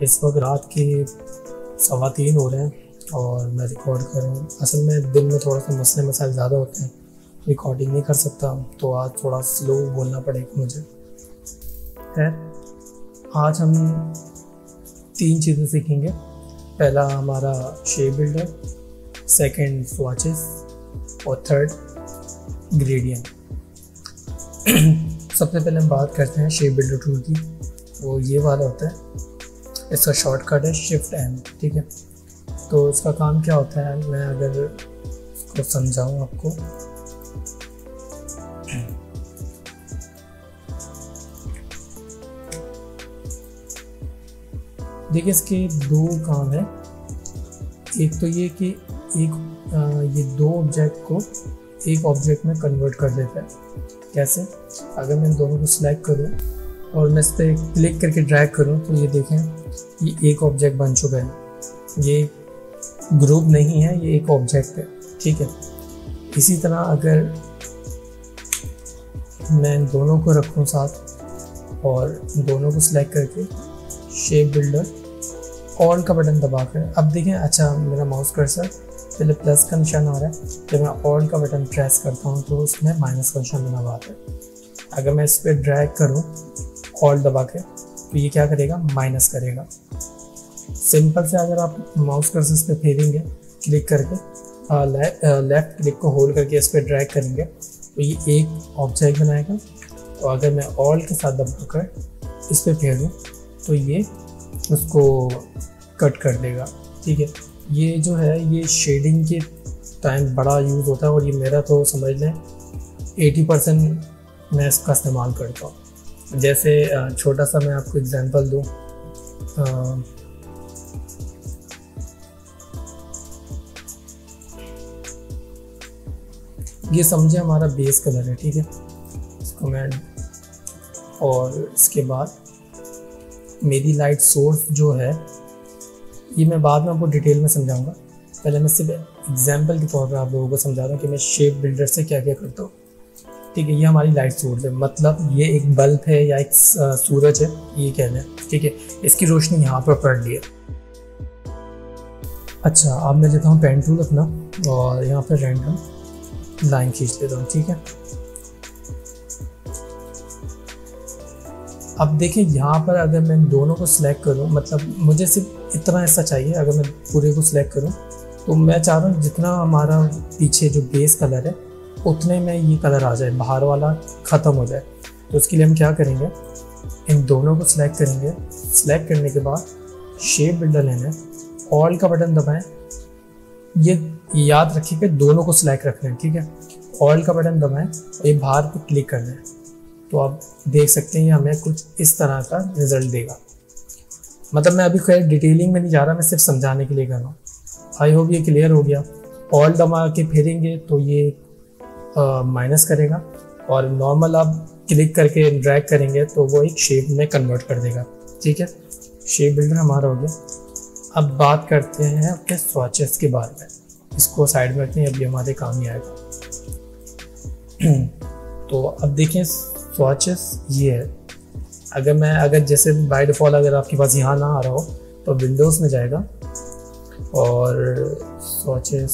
इस वक्त रात के 3:15 हो रहे हैं और मैं रिकॉर्ड कर रहा हूँ। असल में दिन में थोड़ा सा मसले मसाइल ज़्यादा होते हैं, रिकॉर्डिंग नहीं कर सकता, तो आज थोड़ा स्लो बोलना पड़ेगा मुझे। खैर, आज हम 3 चीज़ें सीखेंगे। पहला हमारा शेप बिल्डर, सेकंड स्वॉचेस और थर्ड ग्रेडियंट। सबसे पहले हम बात करते हैं शेप बिल्डर टूल की। वो ये वाला होता है, इसका शॉर्टकट है शिफ्ट एम। ठीक है, तो इसका काम क्या होता है, मैं अगर इसको समझाऊँ आपको। देखिए, इसके 2 काम हैं। एक तो ये कि ये 2 ऑब्जेक्ट को एक ऑब्जेक्ट में कन्वर्ट कर देता है। कैसे? अगर मैं इन दोनों को सिलेक्ट करूं और मैं इस पर क्लिक करके ड्रैग करूं तो ये देखें, ये एक ऑब्जेक्ट बन चुका है। ये ग्रुप नहीं है, ये एक ऑब्जेक्ट है। ठीक है, इसी तरह अगर मैं इन दोनों को रखूं साथ और इन दोनों को सिलेक्ट करके शेप बिल्डर ऑल का बटन दबाकर, अब देखें, अच्छा मेरा माउस कर्सर पहले प्लस का निशान आ रहा है, जब मैं ऑल का बटन प्रेस करता हूँ तो उसमें माइनस का निशान बना हुआ है। अगर मैं इस पर ड्रैग करूँ ऑल दबा के तो ये क्या करेगा, माइनस करेगा। सिंपल से अगर आप माउस कर्सर पे फेरेंगे क्लिक करके, लेफ्ट क्लिक को होल्ड करके इस पर ड्रैग करेंगे तो ये एक ऑब्जेक्ट बनाएगा। तो अगर मैं ऑल के साथ दबाकर इस पर फेरूँ तो ये उसको कट कर देगा। ठीक है, ये जो है ये शेडिंग के टाइम बड़ा यूज़ होता है और ये मेरा तो समझ लें 80% मैं इसका इस्तेमाल करता हूँ। जैसे छोटा सा मैं आपको एग्जांपल दूँ, ये समझे हमारा बेस कलर है। ठीक है, इसको मैं, और इसके बाद मेरी लाइट सोर्स जो है, ये मैं बाद में आपको डिटेल में समझाऊंगा। पहले मैं सिर्फ एग्जांपल के तौर पर आप लोगों को समझा रहा हूँ कि मैं शेप बिल्डर से क्या क्या करता हूँ। ठीक है, ये हमारी लाइट सोर्स है, मतलब ये एक बल्ब है या एक सूरज है, ये कहना है। ठीक है, इसकी रोशनी यहाँ पर पड़ रही है। अच्छा, अब मैं लेता हूँ पेन टूल अपना और यहाँ पर रैंडम लाइन खींच लेता हूँ। ठीक है, अब देखिए यहाँ पर अगर मैं इन दोनों को सिलेक्ट करूँ, मतलब मुझे सिर्फ इतना हिस्सा चाहिए। अगर मैं पूरे को सिलेक्ट करूँ तो मैं चाह रहा हूँ जितना हमारा पीछे जो बेस कलर है उतने में ये कलर आ जाए, बाहर वाला ख़त्म हो जाए। तो उसके लिए हम क्या करेंगे, इन दोनों को सिलेक्ट करेंगे। सिलेक्ट करने के बाद शेप बिल्डर लेना है, ऑल का बटन दबाएं। ये याद रखिएगा, दोनों को सिलेक्ट रखना है। ठीक है, ऑल का बटन दबाएं और ये बाहर पे क्लिक करना है। तो आप देख सकते हैं ये हमें कुछ इस तरह का रिजल्ट देगा। मतलब मैं अभी खैर डिटेलिंग में नहीं जा रहा, मैं सिर्फ समझाने के लिए कर रहा हूँ। आई होप ये क्लियर हो गया। ऑल दबा के फेरेंगे तो ये माइनस करेगा और नॉर्मल आप क्लिक करके ड्रैग करेंगे तो वो एक शेप में कन्वर्ट कर देगा। ठीक है, शेप बिल्डर हमारा हो गया। अब बात करते हैं अपने स्वॉचेस के बारे में। इसको साइड में रखते हैं, अभी हमारे काम ही आएगा। तो अब देखिए स्वॉचेस ये है। अगर जैसे बाय डिफ़ॉल्ट अगर आपके पास यहाँ ना आ रहा हो तो विंडोज़ में जाएगा और स्वॉचेस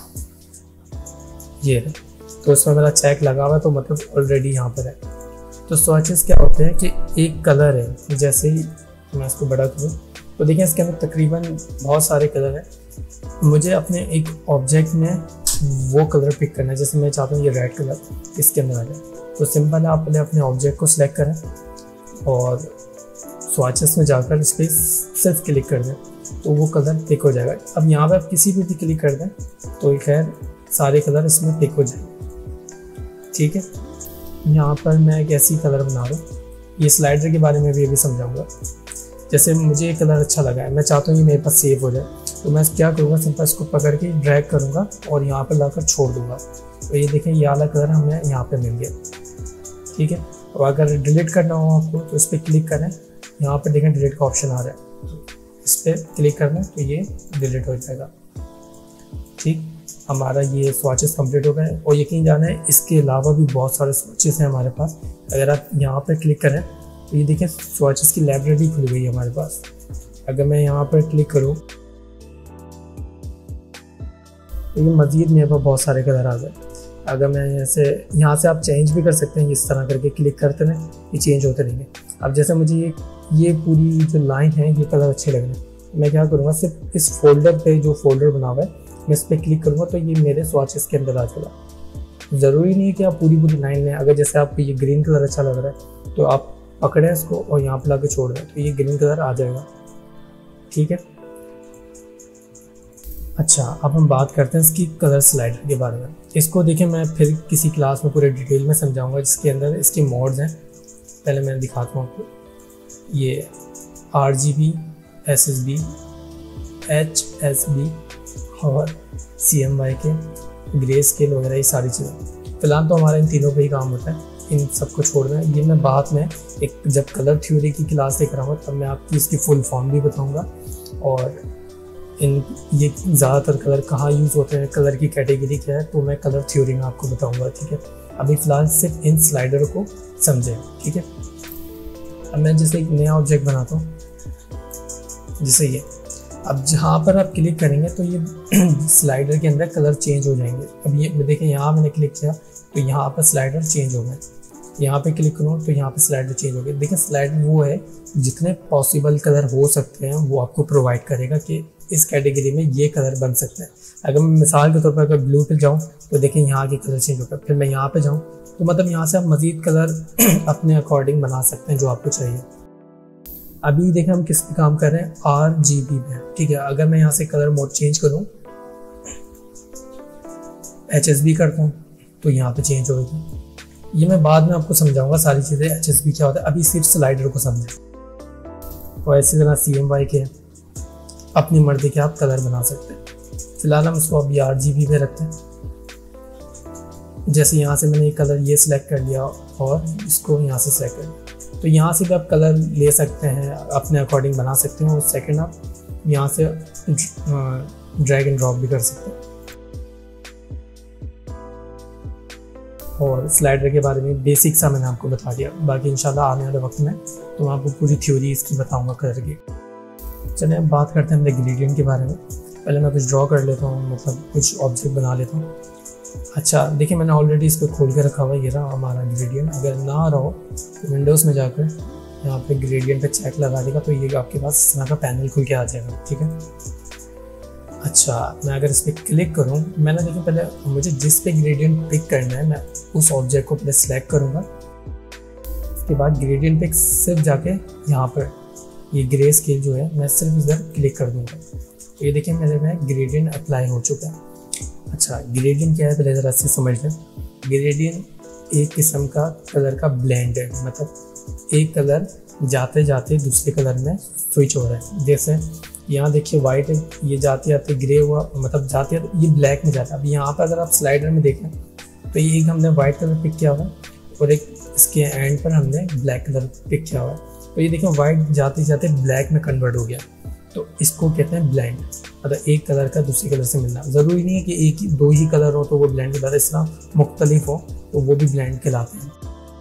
ये है, तो इसमें मेरा चेक लगा हुआ है, तो मतलब ऑलरेडी यहाँ पर है। तो स्वॉचेस क्या होते हैं कि एक कलर है, जैसे ही मैं इसको बड़ा करूँ तो देखिए इसके अंदर तकरीबन बहुत सारे कलर हैं। मुझे अपने एक ऑब्जेक्ट में वो कलर पिक करना है। जैसे मैं चाहता हूँ ये रेड कलर इसके अंदर आ जाए, तो सिंपल है, आप पहले अपने ऑब्जेक्ट को सिलेक्ट करें और स्वॉचेस में जाकर इस पर सिर्फ क्लिक कर दें तो वो कलर पिक हो जाएगा। अब यहाँ पे आप किसी भी क्लिक कर दें तो खैर सारे कलर इसमें पिक हो जाएंगे। ठीक है, यहाँ पर मैं एक ऐसी कलर बना रहा हूँ। ये स्लाइडर के बारे में भी अभी समझाऊंगा। जैसे मुझे ये कलर अच्छा लगा है, मैं चाहता हूँ ये मेरे पास सेव हो जाए, तो मैं क्या करूँगा, सिंपल इसको पकड़ के ड्रैग करूँगा और यहाँ पर लाकर छोड़ दूँगा। तो ये देखें ये वाला कलर हमें यहाँ पे मिल गया। ठीक है, और अगर डिलीट करना हो आपको तो इस पर क्लिक करें, यहाँ पर देखें डिलीट का ऑप्शन आ रहा है, इस पर क्लिक करना तो ये डिलीट हो जाएगा। ठीक, हमारा ये स्वॉचेस कंप्लीट हो गए। और यकीन जाने इसके अलावा भी बहुत सारे स्वॉचेस हैं हमारे पास। अगर आप यहाँ पर क्लिक करें तो ये देखें स्वॉचेस की लाइब्रेरी खुल गई है हमारे पास। अगर मैं यहाँ पर क्लिक करूँ तो ये मज़ीद मेरे पास बहुत सारे कलर आ गए। अगर मैं यहाँ से आप चेंज भी कर सकते हैं, इस तरह करके क्लिक करते रहें, ये चेंज होते रहेंगे। अब जैसे मुझे ये पूरी जो लाइन है ये कलर अच्छे लग रहे हैं, मैं क्या करूँगा, सिर्फ इस फोल्डर पे जो फोल्डर बना हुआ है मैं इस पर क्लिक करूँगा तो ये मेरे स्वॉचेस के अंदर आ जाएगा। ज़रूरी नहीं है कि आप पूरी लाइन में, अगर जैसे आपको ये ग्रीन कलर अच्छा लग रहा है तो आप पकड़ें इसको और यहाँ पर ला के छोड़ दें तो ये ग्रीन कलर आ जाएगा। ठीक है, अच्छा अब हम बात करते हैं इसकी कलर स्लाइडर के बारे में। इसको देखें, मैं फिर किसी क्लास में पूरे डिटेल में समझाऊंगा जिसके अंदर इसके मोड्स हैं। पहले मैं दिखाता हूँ आपको, ये RGB, SSB, HSB और CMYK, ग्रे स्केल वगैरह, ये सारी चीज़ें। फिलहाल तो हमारा इन तीनों पे ही काम होता है, इन सबको छोड़ दें। ये मैं बाद में एक जब कलर थ्योरी की क्लास लेकर आऊँगा तब मैं आपकी इसकी फुल फॉर्म भी बताऊँगा और ये ज़्यादातर कलर कहाँ यूज़ होते हैं, कलर की कैटेगरी क्या है, तो मैं कलर थ्योरी में आपको बताऊंगा। ठीक है, अभी फ़िलहाल सिर्फ इन स्लाइडर को समझें। ठीक है, अब मैं जैसे एक नया ऑब्जेक्ट बनाता हूँ, जैसे ये, अब जहाँ पर आप क्लिक करेंगे तो ये स्लाइडर के अंदर कलर चेंज हो जाएंगे। अब ये देखें, यहाँ मैंने क्लिक किया तो यहाँ पर स्लाइडर चेंज हो गए, यहाँ पे क्लिक करूँ तो यहाँ पे स्लाइडर चेंज हो गए। देखिए स्लाइडर वो है जितने पॉसिबल कलर हो सकते हैं वो आपको प्रोवाइड करेगा कि इस कैटेगरी में ये कलर बन सकते हैं। अगर मैं मिसाल के तौर पर अगर ब्लू पे जाऊँ तो देखिए यहाँ के कलर चेंज हो गए, फिर मैं यहाँ पे जाऊँ तो मतलब यहाँ से आप मज़ीद कलर अपने अकॉर्डिंग बना सकते हैं जो आपको चाहिए। अभी देखें हम किस पे काम कर रहे हैं, RGB में। ठीक है, अगर मैं यहाँ से कलर मोड चेंज करूँ, HSB करता हूँ तो यहाँ पे चेंज होगी। ये मैं बाद में आपको समझाऊंगा सारी चीज़ें, HSB क्या होता है, अभी सिर्फ स्लाइडर को समझें। और इसी तरह CMYK अपनी मर्जी के आप कलर बना सकते हैं। फिलहाल हम इसको अभी RGB पे रखते हैं। जैसे यहाँ से मैंने ये कलर ये सिलेक्ट कर लिया और इसको यहाँ से सिलेक्ट कर लिया, तो यहाँ से भी आप कलर ले सकते हैं, अपने अकॉर्डिंग बना सकते हैं। और सेकंड आप यहाँ से ड्रैग एंड ड्रॉप भी कर सकते हैं। और स्लाइडर के बारे में बेसिक सा मैंने आपको बता दिया, बाकी इंशाल्लाह आने वाले वक्त में तो मैं आपको पूरी थ्योरी इसकी बताऊँगा कलर की। चलिए अब बात करते हैं अपने ग्रेडियंट के बारे में। पहले मैं कुछ ड्रॉ कर लेता हूँ, मतलब कुछ ऑब्जेक्ट बना लेता हूँ। अच्छा देखिए, मैंने ऑलरेडी इसको खोल के रखा हुआ है, ये रहा हमारा ग्रेडियंट। अगर ना आ रहा हो तो विंडोज़ में जाकर यहाँ पे ग्रेडियंट पे चेक लगा देगा तो ये आपके पास इस तरह का पैनल खुल के आ जाएगा। ठीक है, अच्छा मैं अगर इस पर क्लिक करूँ, मैंने देखिए पहले मुझे जिस पे ग्रेडियंट पिक करना है मैं उस ऑब्जेक्ट को पहले सेलेक्ट करूँगा। उसके बाद ग्रेडियंट पे सिर्फ जाके यहाँ पर ये ग्रे स्केल जो है मैं सिर्फ इधर क्लिक कर दूँगा तो ये देखिए मेरे में ग्रेडियंट अप्लाई हो चुका है। अच्छा ग्रेडियंट क्या है पहले ज़रा से समझ लें। ग्रेडियंट एक किस्म का कलर का ब्लेंड है, मतलब एक कलर जाते जाते दूसरे कलर में स्विच हो रहा है। जैसे यहाँ देखिए वाइट है, ये जाते जाते ग्रे हुआ, मतलब जाते जाते ये ब्लैक में जाता है। अब यहाँ पर अगर आप स्लाइडर में देखें तो ये एक हमने वाइट कलर पिक किया हुआ है और एक इसके एंड पर हमने ब्लैक कलर पिक किया हुआ है। तो ये देखें वाइट जाते जाते ब्लैक में कन्वर्ट हो गया, तो इसको कहते हैं ब्लेंड। मतलब एक कलर का दूसरे कलर से मिलना। ज़रूरी नहीं है कि एक ही दो ही कलर हो तो वो ब्लेंड कहलाता है, इस तरह मुख्तलिफ हो तो वो भी ब्लेंड कहलाते हैं।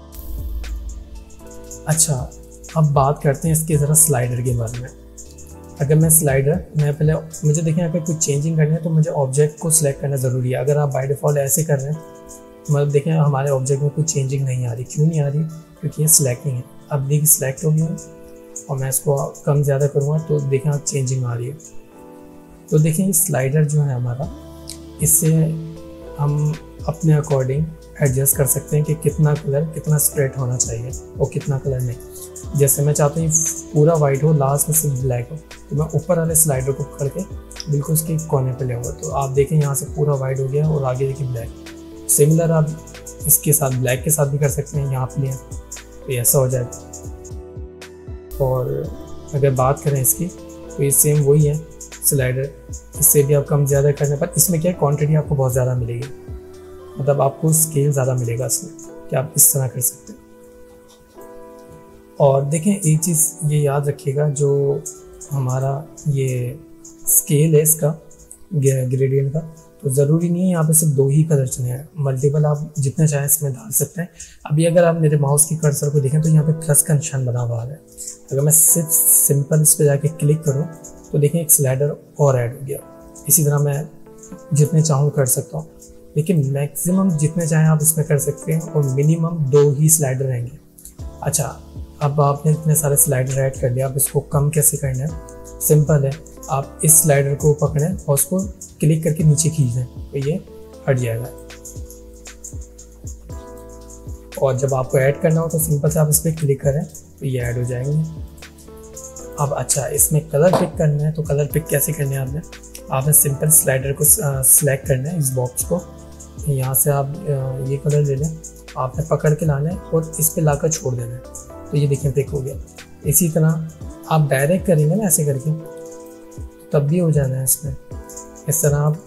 अच्छा अब बात करते हैं इसके ज़रा स्लाइडर के बारे में। अगर मैं पहले मुझे देखें अगर कुछ चेंजिंग करनी है तो मुझे ऑब्जेक्ट को सिलेक्ट करना ज़रूरी है। अगर आप बाय डिफ़ॉल्ट ऐसे कर रहे हैं मतलब देखें हमारे ऑब्जेक्ट में कुछ चेंजिंग नहीं आ रही। क्यों नहीं आ रही? क्योंकि ये सिलेक्टिंग है। अब देखिए सिलेक्ट हो गया और मैं इसको कम ज़्यादा करूँगा तो देखें आप चेंजिंग आ रही है। तो देखें ये स्लाइडर जो है हमारा, इससे हम अपने अकॉर्डिंग एडजस्ट कर सकते हैं कि कितना कलर कितना स्प्रेड होना चाहिए और कितना कलर नहीं। जैसे मैं चाहता हूँ पूरा वाइट हो, लास्ट में सिर्फ ब्लैक हो, तो मैं ऊपर वाले स्लाइडर को पकड़ के बिल्कुल उसके कोने पे ले आऊँगा। तो आप देखें यहाँ से पूरा वाइट हो गया और आगे देखिए ब्लैक। सिमिलर आप इसके साथ ब्लैक के साथ भी कर सकते हैं, यहाँ पे तो ऐसा हो जाएगा। और अगर बात करें इसकी तो ये सेम वही है स्लाइडर, इससे भी आप कम ज़्यादा करने पर इसमें क्या है क्वांटिटी आपको बहुत ज़्यादा मिलेगी, मतलब आपको स्केल ज़्यादा मिलेगा इसमें कि आप इस तरह कर सकते हैं। और देखें एक चीज़ ये याद रखिएगा, जो हमारा ये स्केल है इसका ग्रेडियंट का, तो ज़रूरी नहीं है यहाँ पे सिर्फ 2 ही कलर चुने हैं, मल्टीपल आप जितने चाहें इसमें डाल सकते हैं। अभी अगर आप मेरे माउस की कर्सर को देखें तो यहाँ पे प्लस का निशान बना हुआ है। अगर मैं सिर्फ सिंपल इस पर जाके क्लिक करूँ तो देखें एक स्लाइडर और ऐड हो गया। इसी तरह मैं जितने चाहूँ कर सकता हूँ, लेकिन मैक्सिमम जितने चाहें आप इसमें कर सकते हैं और मिनिमम 2 ही स्लाइडर रहेंगे। अच्छा, अब आपने इतने सारे स्लाइडर ऐड कर लिया, अब इसको कम कैसे करना है? सिंपल है, आप इस स्लाइडर को पकड़ें और उसको क्लिक करके नीचे खींच दें तो ये हट जाएगा। और जब आपको ऐड करना हो तो सिंपल से आप इस पर क्लिक करें तो ये ऐड हो जाएंगे। अब अच्छा, इसमें कलर पिक करना है तो कलर पिक कैसे करना है? आपने सिंपल स्लाइडर को सिलेक्ट करना है, इस बॉक्स को यहाँ से आप ये कलर ले लें, आपने पकड़ के लाना है और इस पे लाकर छोड़ देना है तो ये देखिए पिक हो गया। इसी तरह आप डायरेक्ट करेंगे ना ऐसे करके तब भी हो जाना है इसमें। इस तरह आप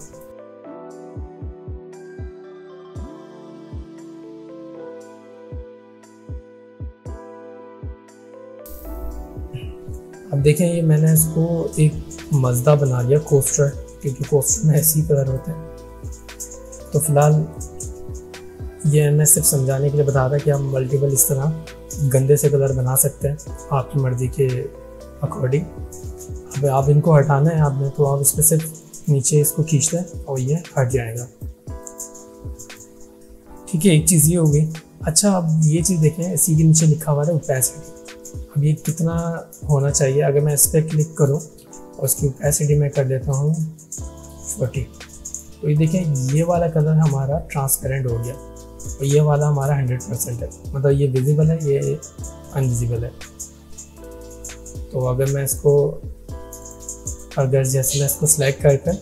अब देखें, ये मैंने इसको एक मज़दा बना लिया कोस्टर, क्योंकि कोस्टर में ऐसे ही कलर होते हैं। तो फिलहाल ये मैं सिर्फ समझाने के लिए बता रहा कि आप मल्टीपल इस तरह गंदे से कलर बना सकते हैं आपकी मर्ज़ी के अकॉर्डिंग। अब आप इनको हटाना है आपने तो आप इस पर सिर्फ नीचे इसको खींच दें और ये हट जाएगा। ठीक है, एक चीज़ ये होगी। अच्छा, अब ये चीज़ देखें, इसी के नीचे लिखा हुआ है ओपेसिटी। अब ये कितना होना चाहिए? अगर मैं इस पर क्लिक करूँ और उसकी ओपेसिटी मैं कर देता हूँ 40, तो ये देखें ये वाला कलर हमारा ट्रांसपेरेंट हो गया और ये वाला हमारा 100% है, मतलब ये विजिबल है, ये अनविजिबल है। तो अगर मैं इसको जैसे मैं इसको सिलेक्ट कर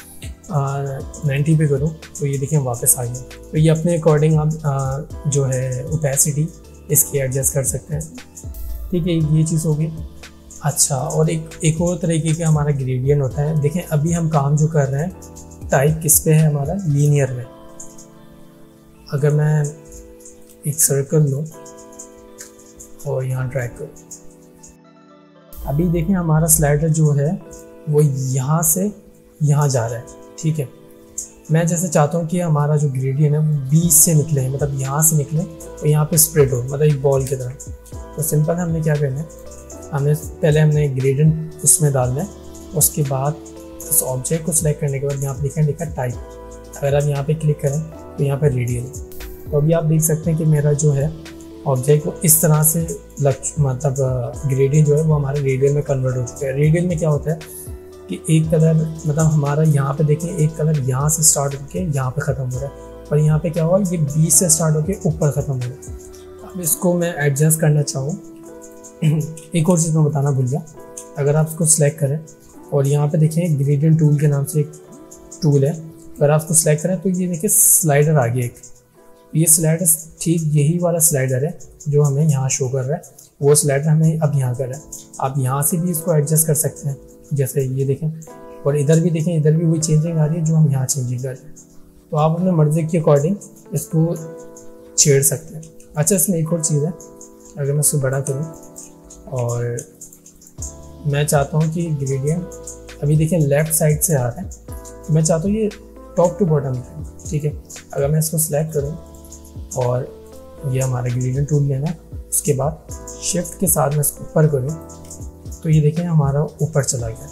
90 पे करूँ तो ये देखें वापस आ गया। तो ये अपने अकॉर्डिंग आप जो है ओपेसिटी इसकी एडजस्ट कर सकते हैं। ठीक है, ये चीज़ होगी। अच्छा, और एक और तरीके का हमारा ग्रेडियंट होता है। देखें, अभी हम काम जो कर रहे हैं टाइप किस पे है हमारा? लीनियर में। अगर मैं एक सर्कल लूँ और यहाँ ड्रैग करूँ, अभी देखें हमारा स्लाइडर जो है वो यहाँ से यहाँ जा रहा है। ठीक है, मैं जैसे चाहता हूँ कि हमारा जो ग्रेडियंट है वो बीच से निकले, मतलब यहाँ से निकले और यहाँ पे स्प्रेड हो, मतलब एक बॉल की तरह। तो सिंपल हमने क्या करना है, हमने ग्रेडियंट उसमें डालना है। उसके बाद इस ऑब्जेक्ट को सिलेक्ट करने के बाद यहाँ पर लिखा टाइप। अगर आप यहाँ पे क्लिक करें तो यहाँ पर रेडियल। तो अभी आप देख सकते हैं कि मेरा जो है ऑब्जेक्ट वो इस तरह से मतलब ग्रेडियंट जो है वो हमारे रेडियल में कन्वर्ट हो चुका है। रेडियल में क्या होता है कि एक कलर, मतलब हमारा यहाँ पे देखें एक कलर यहाँ से स्टार्ट होकर यहाँ पे ख़त्म हो रहा है, और यहाँ पे क्या हुआ, ये बीच से स्टार्ट होकर ऊपर ख़त्म हो रहा है। अब इसको मैं एडजस्ट करना चाहूँ, एक और चीज़ मैं बताना भूल गया। अगर आप इसको सिलेक्ट करें और यहाँ पे देखें ग्रेडियंट टूल के नाम से एक टूल है, अगर आप इसको सिलेक्ट करें तो ये देखिए स्लाइडर आ गया एक। ये स्लाइडर ठीक यही वाला स्लाइडर है जो हमें यहाँ शो कर रहा है, वो स्लाइडर हमें अब यहाँ कर रहा है। आप यहाँ से भी इसको एडजस्ट कर सकते हैं, जैसे ये देखें, और इधर भी देखें, इधर भी वही चेंजिंग आ रही है जो हम यहाँ चेंजिंग कर रहे हैं। तो आप अपने मर्ज़ी के अकॉर्डिंग इसको छेड़ सकते हैं। अच्छा, इसमें एक और चीज़ है, अगर मैं इसको बड़ा करूँ और मैं चाहता हूँ कि ग्रेडियंट अभी देखें लेफ़्ट साइड से आ रहा है, तो मैं चाहता हूँ ये टॉप टू बॉटम है। ठीक है, अगर मैं इसको सिलेक्ट करूँ और ये हमारा ग्रेडियंट टूल लेना है, उसके बाद शिफ्ट के साथ मैं इसको ऊपर करूँ तो ये देखें हमारा ऊपर चला गया।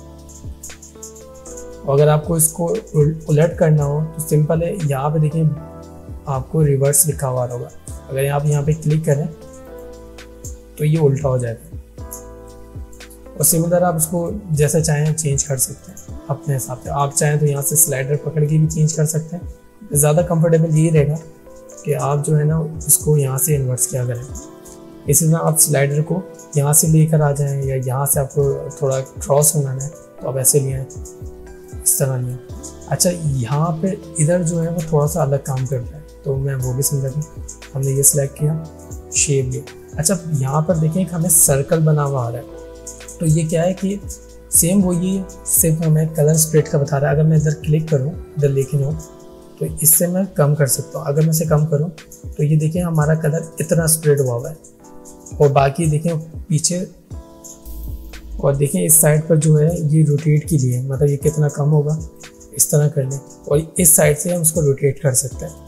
और अगर आपको इसको उलट करना हो तो सिंपल है, यहाँ पे देखें आपको रिवर्स लिखा हुआ होगा। अगर आप यहाँ पे क्लिक करें तो ये उल्टा हो जाएगा। और सिमिलर आप उसको जैसे चाहें चेंज कर सकते हैं अपने हिसाब से। आप चाहें तो यहाँ से स्लाइडर पकड़ के भी चेंज कर सकते हैं। ज़्यादा कंफर्टेबल यही रहेगा कि आप जो है ना इसको यहाँ से इन्वर्स किया करें। इसी तरह आप स्लाइडर को यहाँ से लेकर आ जाएं, या यहाँ से आपको थोड़ा क्रॉस बनाना है तो आप ऐसे लिए इस तरह लिए। अच्छा, यहाँ पे इधर जो है वो थोड़ा सा अलग काम करता है, तो मैं वो भी समझा दूँ। हमने ये सिलेक्ट किया, शेप लिया। अच्छा, यहाँ पर देखें हमें सर्कल बना हुआ आ रहा है, तो ये क्या है कि सेम वही है, सिर्फ हमें कलर स्प्रेड का बता रहा है। अगर मैं इधर क्लिक करूँ, इधर लेके जाऊँ, तो इससे मैं कम कर सकता हूँ। अगर मैं इसे कम करूँ तो ये देखें हमारा कलर इतना स्प्रेड हुआ है, और बाकी देखें पीछे, और देखें इस साइड पर जो है ये रोटेट के लिए, मतलब ये कितना कम होगा, इस तरह कर लें और इस साइड से हम उसको रोटेट कर सकते हैं।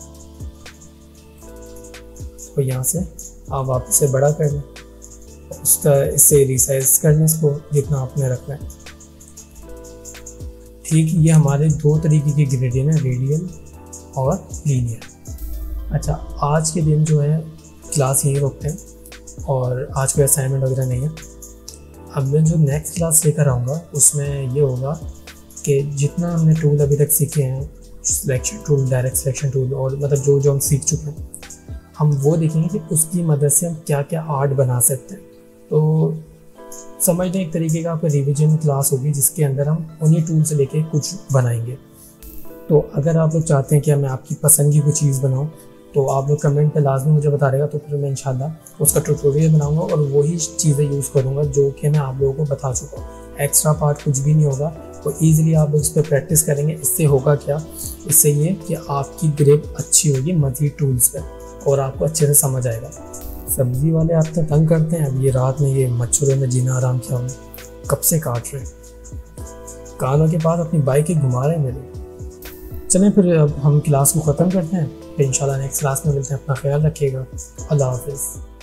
तो यहाँ से आप वापस से बड़ा कर लें, उसका इससे रिसाइज कर लें इसको जितना आपने रखना है। ठीक, ये हमारे दो तरीके के ग्रेडियंट हैं, रेडियल और लीनियर। अच्छा, आज के दिन जो है क्लास यहीं रोकते हैं और आज कोई असाइनमेंट वगैरह नहीं है। अब मैं जो नेक्स्ट क्लास लेकर आऊँगा उसमें ये होगा कि जितना हमने टूल अभी तक सीखे हैं, selection tool, direct selection tool और मतलब जो जो हम सीख चुके हैं, हम वो देखेंगे कि उसकी मदद से हम क्या क्या आर्ट बना सकते हैं। तो समझ लें एक तरीके का आपका रिवीजन क्लास होगी जिसके अंदर हम उन्हीं टूल से लेके कुछ बनाएंगे। तो अगर आप लोग चाहते हैं कि मैं आपकी पसंद की कोई चीज़ बनाऊं तो आप लोग कमेंट पे लाजमी मुझे बता देगा, तो फिर मैं इंशाल्लाह उसका ट्यूटोरियल बनाऊंगा और वही चीज़ें यूज़ करूंगा जो कि मैं आप लोगों को बता चुका हूँ। एक्स्ट्रा पार्ट कुछ भी नहीं होगा, तो ईज़िली आप लोग इस पर प्रैक्टिस करेंगे। इससे होगा क्या, इससे ये कि आपकी ग्रिप अच्छी होगी मज़ीद टूल्स पर और आपको अच्छे से समझ आएगा। सब्ज़ी वाले आप तो तंग करते हैं, अब ये रात में ये मच्छरों में जीना आराम क्या होगा, कब से काट रहे हैं, कानों के पास अपनी बाइक ही घुमा रहे हैं मेरे। चलें फिर अब हम क्लास को ख़त्म करते हैं, फिर इंशाल्लाह नेक्स्ट क्लास में मिलते हैं। अपना ख्याल रखिएगा। अल्लाह हाफ़िज़।